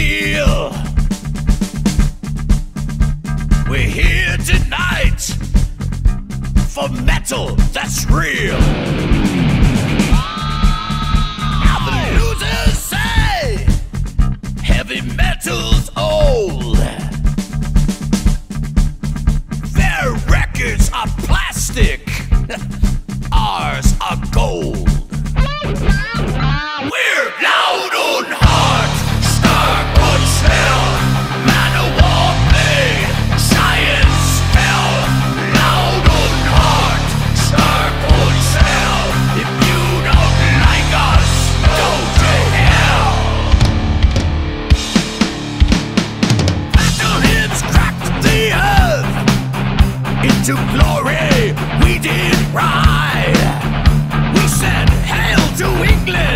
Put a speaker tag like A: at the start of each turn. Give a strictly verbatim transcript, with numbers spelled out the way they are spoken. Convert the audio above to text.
A: steel. We're here tonight for metal that's real. Now the losers say heavy metal's old. Their records are plastic, ours are gold. We're loud on heart, stark on shell, man of war pain, science spell. Loud on heart, stark on shell. If you don't like us, go to hell. Battle hymns cracked the earth into glory. We did ride. We said hail to England.